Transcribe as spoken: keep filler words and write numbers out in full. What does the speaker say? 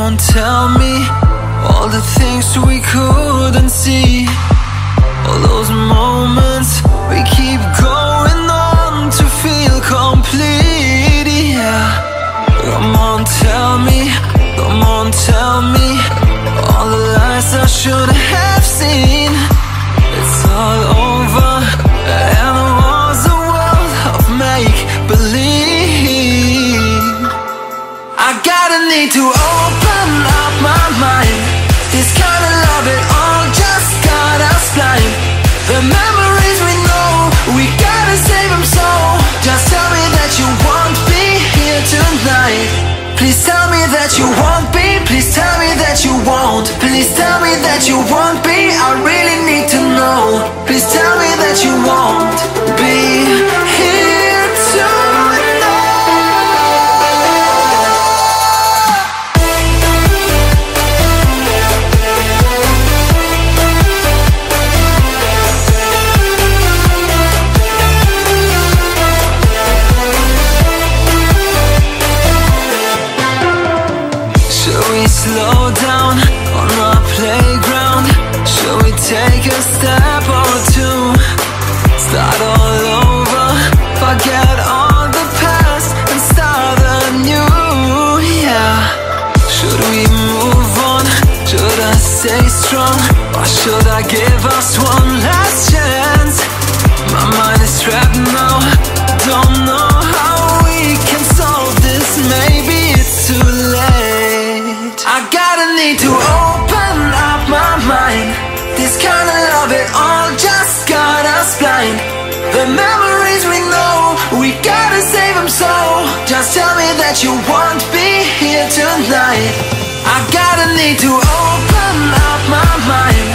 on, tell me all the things we couldn't see, all those moments we keep going on to feel complete, yeah. Come on, tell me, come on, tell me all the lies I should have seen. It's all over, and it was a world of make-believe. I gotta need to open up my mind. This kind of love, it all just got us blind. The memories we know, we gotta save them so. Just tell me that you won't be here tonight. Please tell me that you won't be. Please tell me that you won't. Please tell me that you won't be. I really need to know. Please tell me that you won't be here tonight. Slow down on our playground. Shall we take a step or two? Start all over, forget all the past and start anew, yeah. Should we move on? Should I stay strong? Or should I give us one last chance? My mind is trapped now, don't know how we can solve this. Maybe it's too late. I gotta need to open up my mind. This kind of love, it all just got us blind. The memories we know, we gotta save them so. Just tell me that you won't be here tonight. I gotta need to open up my mind.